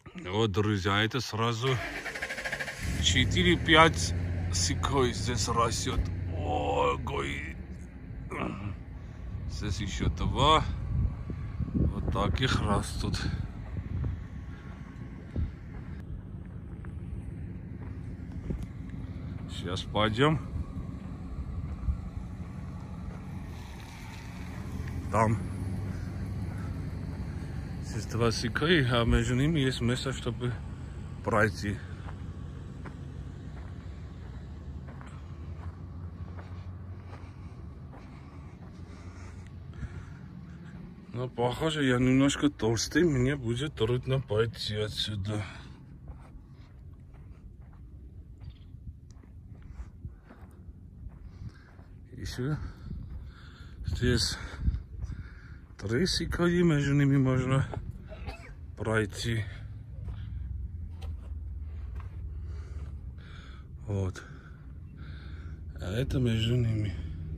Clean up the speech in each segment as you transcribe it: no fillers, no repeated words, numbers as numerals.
Вот, друзья, это сразу 4-5 секой здесь растет. Ой, здесь еще 2. Вот таких растут. Сейчас пойдем. Там. Здесь 2 секой, а между ними есть место, чтобы пройти. Но похоже, я немножко толстый, мне будет трудно пойти отсюда. Еще здесь 3 секунд, между ними можно пройти. Вот. А это между ними.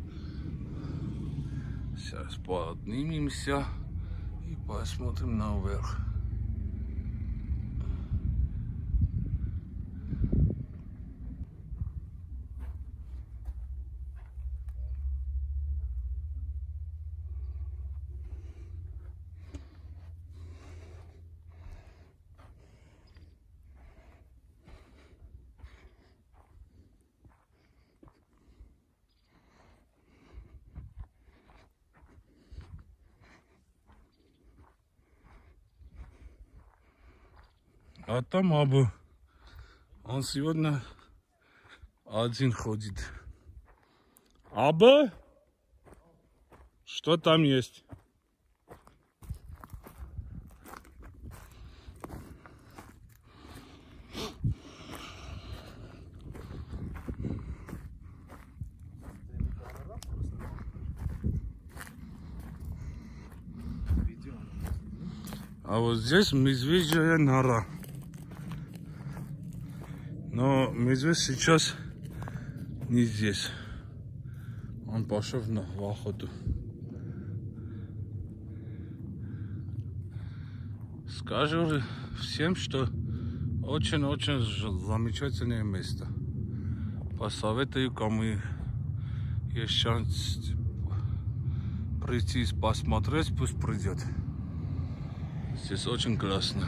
Сейчас поднимемся и посмотрим наверх. А там Абу. Он сегодня один ходит. Абу? Что там есть? А вот здесь медвежья нора. Но медведь сейчас не здесь. Он пошел на охоту. Скажу всем, что очень-очень замечательное место. Посоветую, кому есть шанс прийти посмотреть, пусть придет. Здесь очень классно.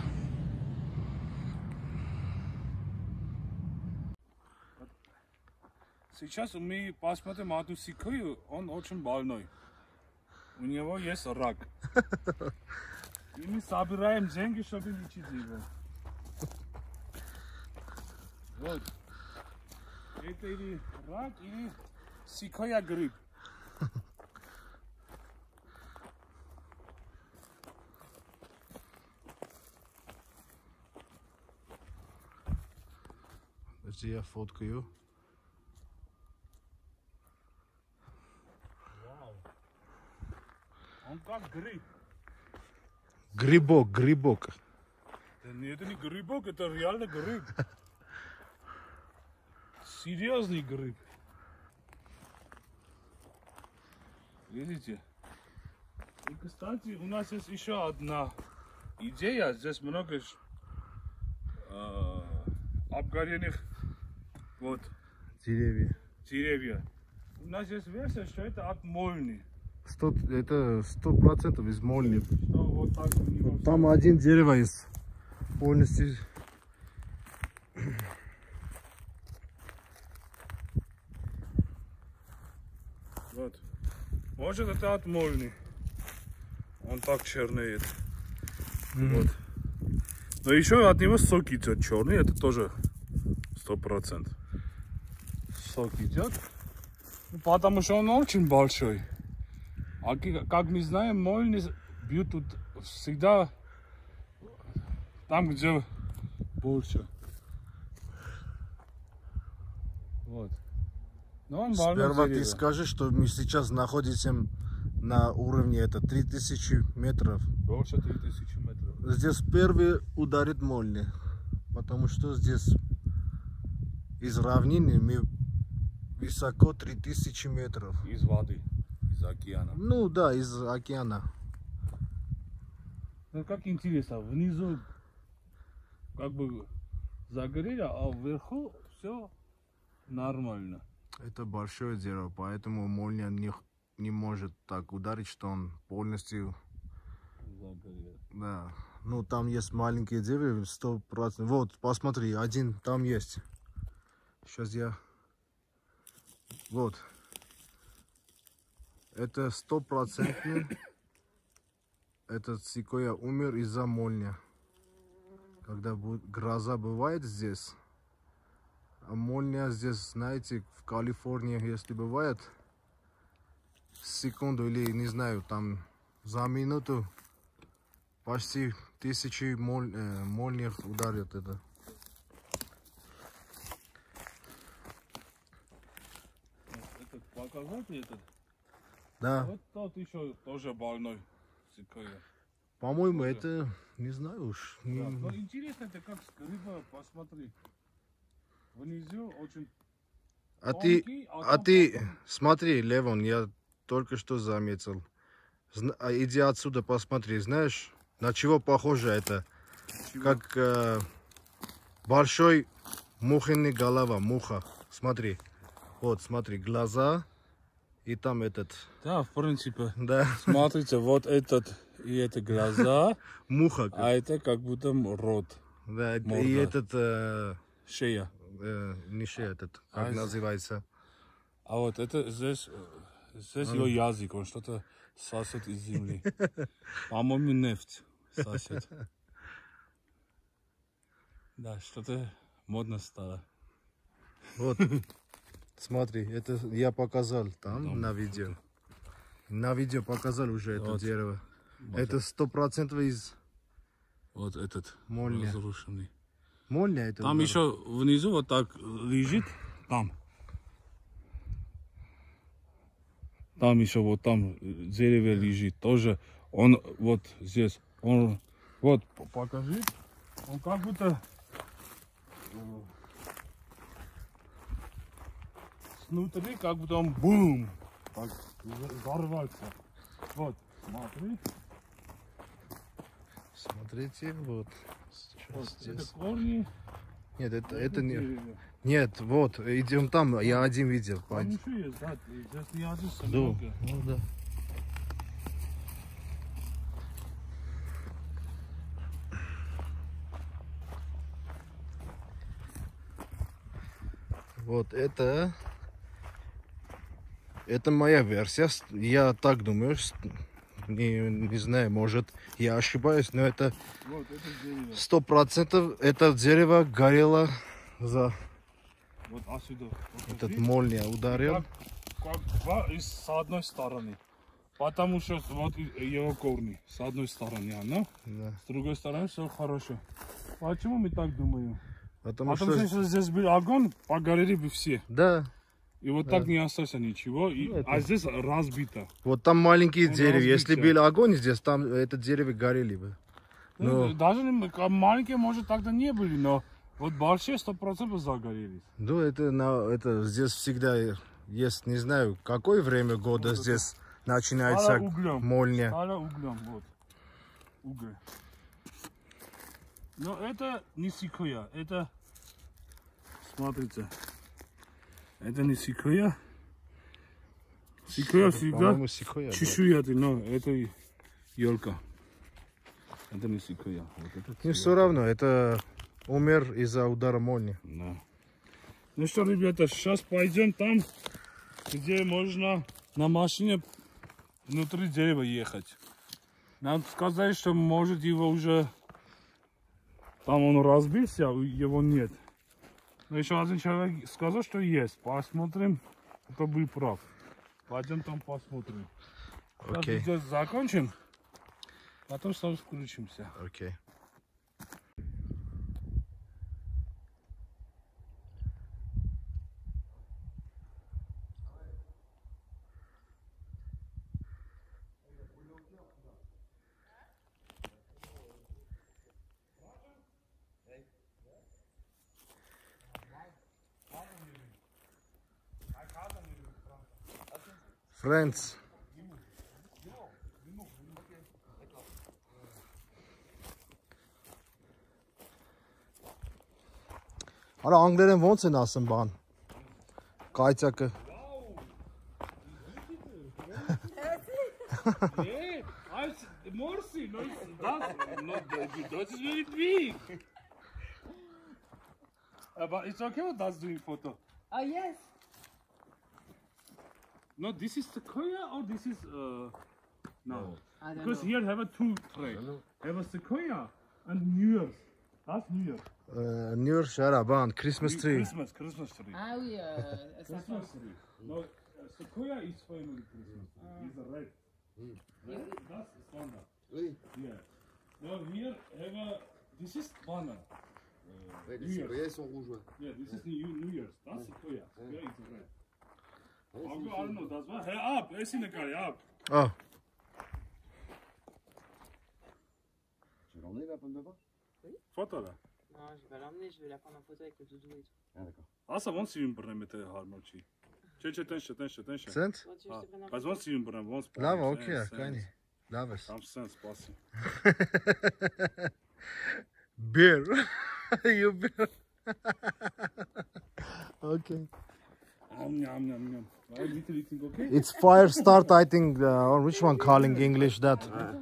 Сейчас мы посмотрим одну секую, он очень больной. У него есть рак. И мы собираем деньги, чтобы лечить его. Вот. Это или рак, или секоя грипп. Подожди, я фоткаю. Вау. Он как гриб. Грибок. Это не грибок, это реально гриб. Серьезный гриб. Видите? И, кстати, у нас есть еще одна идея. Здесь много обгоренных деревья. У нас есть версия, что это от мольни. Это 100% из мольни. Вот так у него. Там один дерево есть полностью. Вот. Может, это от мольни. Он так чернеет. Вот. Но еще от него сок идет черный, это тоже 100%. Сок идет, потому что он очень большой. А как мы знаем, мольни бьют тут всегда там, где больше. Вот. Но он Сперва ты скажи, что мы сейчас находимся на уровне 3000 метров. Больше 3000 метров. Здесь первый ударит мольни, потому что здесь из равнины мы высоко 3000 метров. Из воды, из океана. Ну да, из океана. Ну как интересно, внизу как бы загорели, а вверху все нормально. Это большое дерево, поэтому молния не может так ударить, что он полностью Загорел. Да. Ну там есть маленькие деревья, 100%. Вот, посмотри, один там есть. Сейчас я... Вот. Это 100%. Этот секвойя умер из-за молнии. Когда гроза бывает здесь, а молния здесь, знаете, в Калифорнии, если бывает, секунду или, не знаю, там за минуту почти 1000 молний ударит это. Этот показатель этот? Да. Вот тот еще тоже больной секвойя. По-моему, это, не знаю уж. Да, но интересно, это как рыба, посмотри. Внизу очень тонкий, ты смотри, Левон, я только что заметил. Иди отсюда, посмотри, знаешь, на чего похоже это? Чего? Как большой мухиный голова, муха. Смотри, вот, смотри, глаза и там этот. Да, в принципе. Да. Смотрите, вот этот и это глаза, Муха. а это как будто рот. Да, морда. и этот... Шея. не шея, этот, как А называется? А вот это здесь его язык, он что-то сосет из земли. По-моему, нефть сосет. Да, что-то модно стало. Вот, смотри, это я показал там Да, на видео. На видео показал уже это Вот. дерево. Вот Это 100% из Вот этот Молния. разрушенный. молния. Это Там удар. еще внизу вот так лежит, там. Там еще вот там дерево лежит, тоже. Он вот здесь, он вот покажи, он как будто снутри, как будто он бум, так взорвался. Вот, смотри. Смотрите, вот. Сейчас Вот, здесь. это корни. Нет, это не. дерева. Нет, вот, идем там, я один видел. Там еще есть, да, здесь не один, Да, много. ну да. Вот это моя версия. Я так думаю, не знаю, может я ошибаюсь, но это Вот это дерево. 100% это дерево горело за Вот отсюда. этот молния ударил. Как два с одной стороны. Потому что вот его корни с одной стороны, она, Да. с другой стороны все хорошо. Почему мы так думаем? Потому Потому что что здесь был огонь, погорели бы все. да, И вот так не осталось ничего. И, Ну, это- а здесь разбито. вот там маленькие Он деревья. Если разбился. был огонь здесь, там это дерево горели бы. Ну. Даже маленькие, может, тогда не были, но вот большие 100% загорелись. Ну, это здесь всегда есть, не знаю, какое время года Вот здесь начинается Стало углем. молния. Стало углем, вот. Уголь. Но это не секвойя, это, смотрите, это не секвойя. Секвойя всегда По-моему, секвойя, да. чешуйчатый, но это елка. Это не секвойя. Вот это Ну, все равно, это умер из-за удара молнии. Да. Ну что, ребята, сейчас пойдем там, где можно на машине внутри дерева ехать. Надо сказать, что может его уже... Там он разбился, а его нет. Но еще один человек сказал, что есть. Посмотрим, кто был прав. Пойдем там посмотрим. Сейчас Окей. видео закончим, потом снова включимся. Окей. Friends, Արա անգլերեն ոնց են ասում բան։ Կայծակը։ Yeah, Morsi, no, that is very big. But it's okay what that's doing photo. Oh, yes. No, this is sequoia or this is no. I don't Because know. here have a two tray. Have a sequoia and New Year's. That's New Year. New Year շարա բան, Christmas tree։ Christmas tree. Ah oui, Christmas tree. No, sequoia is family Christmas tree. It's a red. That's standard. Oui. Yeah. Now here have a. This is banana. Ouais, New les Year's. citoyens sont rouges. Ouais. Yeah, this is New Year's. That's sequoia. Sequoia is a red. Ouais, I c'est- don't know. That's why. Hey, up. It's in the car. Up. Ահ, Tu veux l'emmener la pomme de pin? Photo là. Non, je vais pas l'emmener, je vais la prendre en photo avec le doudou et tout. Ah d'accord. Аса ոնց սիրուն բռնեմ եթե հարմար չի։ Չէ, տենշ։ Սենց։ Bon, tu veux que je te prenne en Բայց photo? ոնց սիրուն բռնեմ, ոնց։ Լավ, օքեյ է, կանի։ Լավ է։ Կամ sense սպասի։ Beer. You beer. Okay. Am. Right, little eating okay? It's fire start, I think, or which one calling English that?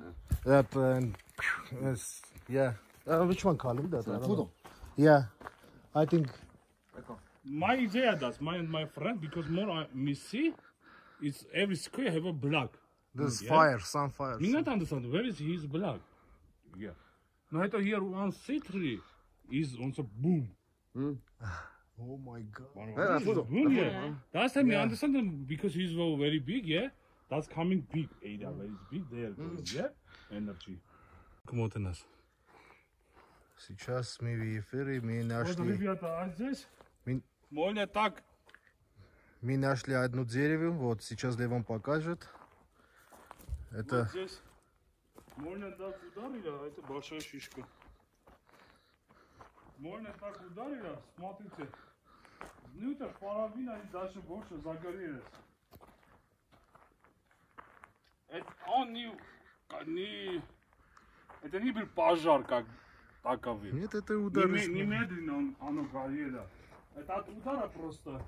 Yes, yeah. Which one calling that? I don't know. Poudre. Yeah, I think. My idea does, my friend, because more me see, it's every square have a block. There's Yeah. fire, some fire. Me not understand where is his block. Yeah. Now here one C3 is also boom. Oh my god. la photo. Boom, yeah. Yeah. That's time me understand them because he's very big, yeah. That's coming big. Ada very big there, yeah. Energy. Come on, tennis. Сейчас мы в эфире, мы Вот, нашли, ребята, а здесь Мин- можно так. мы нашли одно дерево, вот сейчас Левон покажет. Это, Вот здесь можно так ударить, а это большая шишка. Можно так ударить, смотрите. Внутрь половина и даже больше загорелась. Это он это не был пожар как таковый. нет, это удар. Немедленно оно горело. Это от удара просто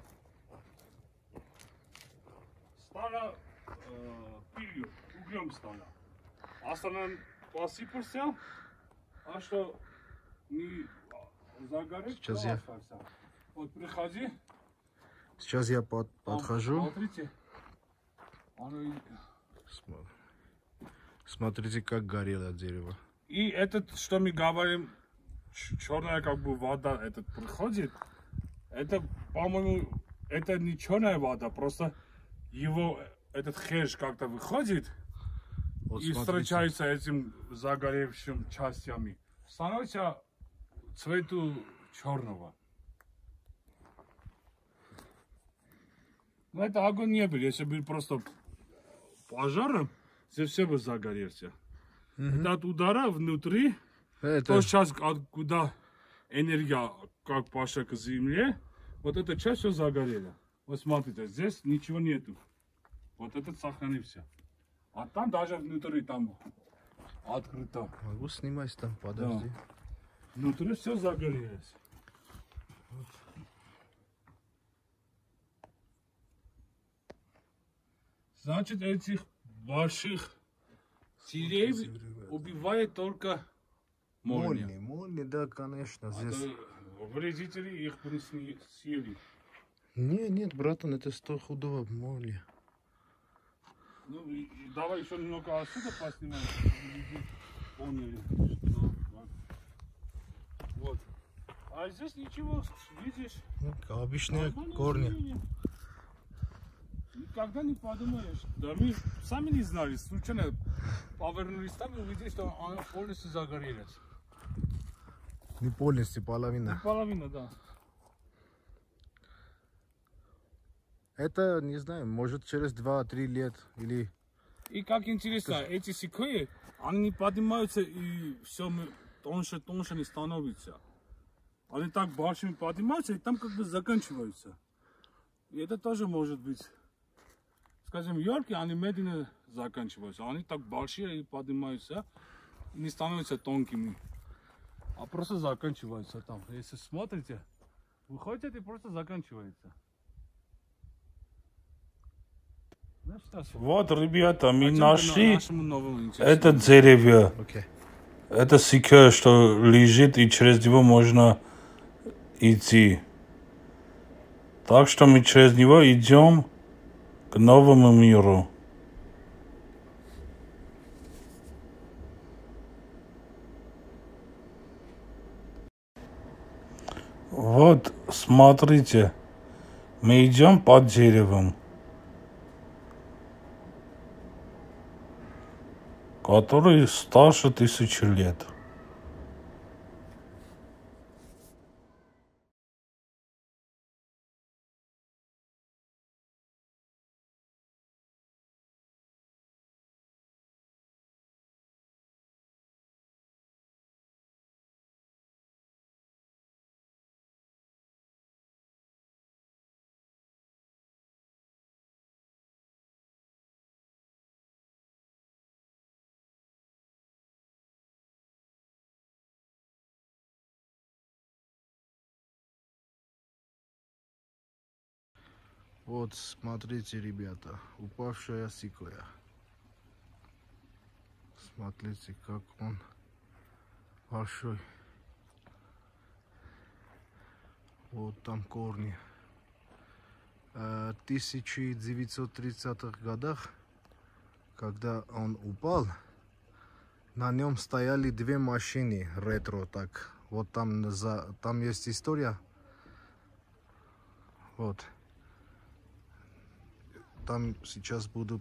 стало пылью, углем стало. Остальное посыпался, а что не загорелось, Сейчас я- остался. Вот приходи. Сейчас я подхожу. Смотрите. Оно Смо- Смотрите, как горело дерево. И этот, что мы говорим, черная как бы вода, этот приходит, это, по-моему, это не черная вода, просто его, этот хэш как-то выходит Вот и смотрите. встречается этим загоревшим частями. Становится цвету черного. Но это огонь не был, если был просто пожаром, здесь все бы загорелся. Это от удара внутри, Это, то сейчас откуда энергия как пошла к земле, вот эта часть все загорела. Вот смотрите, здесь ничего нету. Вот этот сохранился. А там даже внутри там открыто. могу снимать там, подожди. Внутри все загорелось. Значит, этих больших деревьев убивает только молния. Молния, да, конечно, А здесь. то вредители их съели. Нет, братан, это 100 худого молния. Ну, давай еще немного отсюда поснимаем, чтобы люди поняли, что как. Вот. А здесь ничего, видишь? Обычные нормальное корни. явление. Никогда не подумаешь. Да мы сами не знали, случайно повернулись там и увидели, что она полностью загорелась. Не полностью, половина. Половина, да. Это, не знаю, может через 2-3 лет или... И как интересно, эти секвои, они не поднимаются и все тоньше не становятся. Они так большими поднимаются и там как бы заканчиваются. И это тоже может быть. Скажем, яркие, они медленно заканчиваются. Они так большие и поднимаются и не становятся тонкими. А просто заканчиваются там. Если смотрите, Выходит и просто заканчивается. Вот, ребята, мы нашли это дерево. Окей. Это секер, что лежит, и через него можно идти. Так что мы через него идем к новому миру. Вот, смотрите, мы идем под деревом, который старше 1000 лет. Вот, смотрите, ребята, упавшая секвоя. Смотрите, как он большой. Вот там корни. В 1930-х годах, когда он упал, на нем стояли две машины ретро. Так, вот там есть история. Вот. Там сейчас буду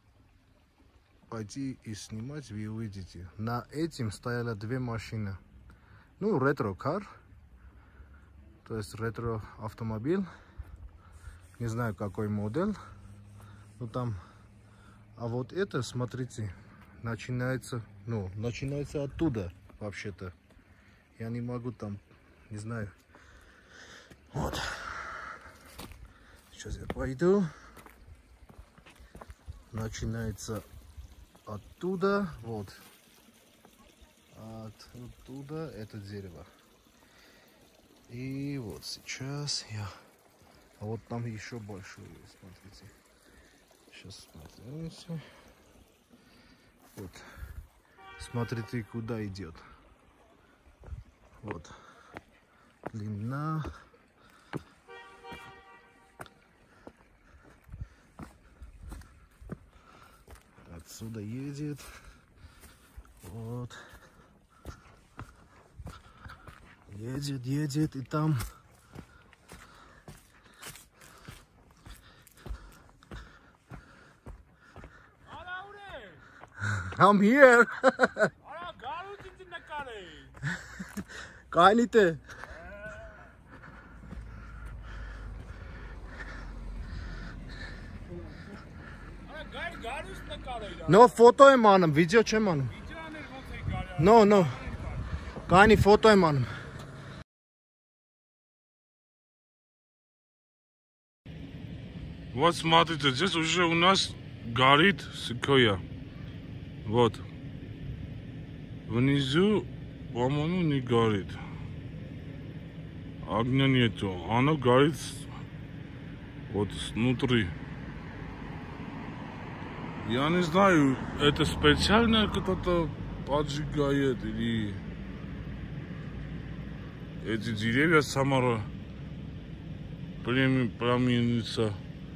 пойти и снимать, вы увидите. На этим стояли две машины. Ну, ретро-кар, то есть ретро-автомобиль. Не знаю, какой модель. Но там... А вот это, смотрите, начинается оттуда, вообще-то. Я не могу там, не знаю. Вот. Сейчас я пойду. Начинается оттуда, вот, оттуда это дерево. И вот сейчас я, а вот там еще большое, смотрите. Сейчас смотрите. Вот, смотрите, куда идет. Вот, длина. Отсюда едет. Вот. Едет, и там... I'm here. Kainite. No foto եմ անում, video չեմ անում. No. Կանի foto եմ անում. Вот смотрите, здесь уже у нас горит секвоя. Вот. Внизу, по-моему, не горит. Огня нету. Оно горит вот снутри. Я не знаю, это специально кто-то поджигает или эти деревья пламенятся.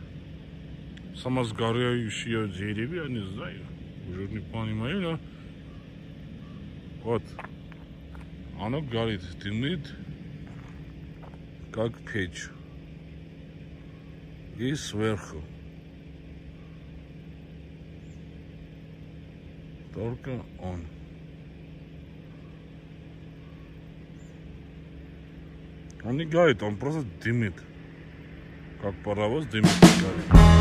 Самосгорающие деревья, не знаю, уже не понимаю, но вот, оно горит, дымит, как печь, и сверху только он. Он не горит, он просто дымит, как паровоз дымит.